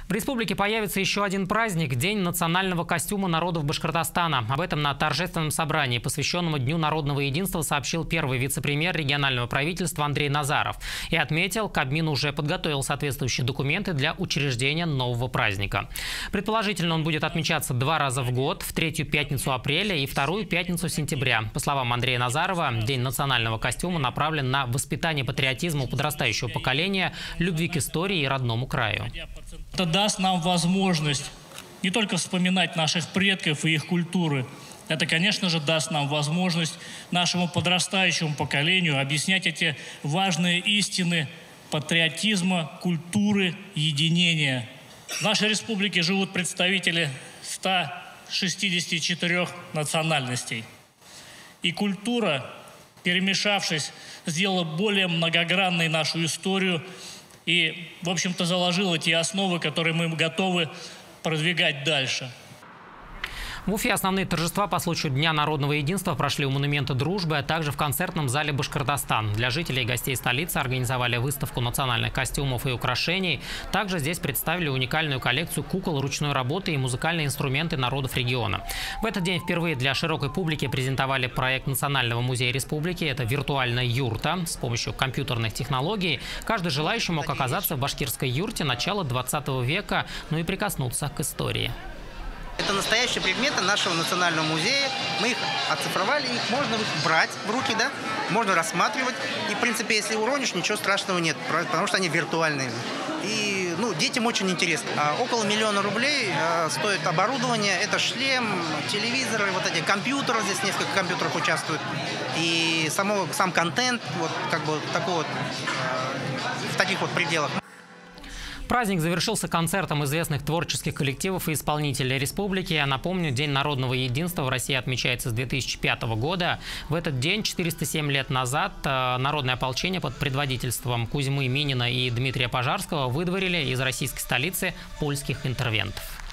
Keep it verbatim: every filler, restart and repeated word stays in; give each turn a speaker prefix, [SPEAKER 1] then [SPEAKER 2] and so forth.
[SPEAKER 1] В республике появится еще один праздник – День национального костюма народов Башкортостана. Об этом на торжественном собрании, посвященном Дню народного единства, сообщил первый вице-премьер регионального правительства Андрей Назаров. И отметил, Кабмин уже подготовил соответствующие документы для учреждения нового праздника. Предположительно, он будет отмечаться два раза в год – в третью пятницу апреля и вторую пятницу сентября. По словам Андрея Назарова, День национального костюма направлен на воспитание патриотизма у подрастающего поколения, любви к истории и родному краю.
[SPEAKER 2] Это даст нам возможность не только вспоминать наших предков и их культуры. Это, конечно же, даст нам возможность нашему подрастающему поколению объяснять эти важные истины патриотизма, культуры, единения. В нашей республике живут представители ста шестидесяти четырёх национальностей. И культура, перемешавшись, сделала более многогранной нашу историю и, в общем-то, заложила те основы, которые мы готовы продвигать дальше.
[SPEAKER 1] В Уфе основные торжества по случаю Дня народного единства прошли у монумента Дружбы, а также в концертном зале «Башкортостан». Для жителей и гостей столицы организовали выставку национальных костюмов и украшений. Также здесь представили уникальную коллекцию кукол ручной работы и музыкальные инструменты народов региона. В этот день впервые для широкой публики презентовали проект Национального музея республики. Это виртуальная юрта. С помощью компьютерных технологий каждый желающий мог оказаться в башкирской юрте начала двадцатого века, ну и прикоснуться к истории.
[SPEAKER 3] Это настоящие предметы нашего национального музея. Мы их оцифровали, их можно брать в руки, да, можно рассматривать. И, в принципе, если уронишь, ничего страшного нет, потому что они виртуальные. И, ну, детям очень интересно. А около миллиона рублей а, стоит оборудование. Это шлем, телевизоры, вот эти компьютеры, здесь несколько компьютеров участвуют. И само, сам контент, вот как бы такой вот, а, в таких вот пределах.
[SPEAKER 1] Праздник завершился концертом известных творческих коллективов и исполнителей республики. Я напомню, День народного единства в России отмечается с две тысячи пятого года. В этот день, четыреста семь лет назад, народное ополчение под предводительством Кузьмы Минина и Дмитрия Пожарского выдворили из российской столицы польских интервентов.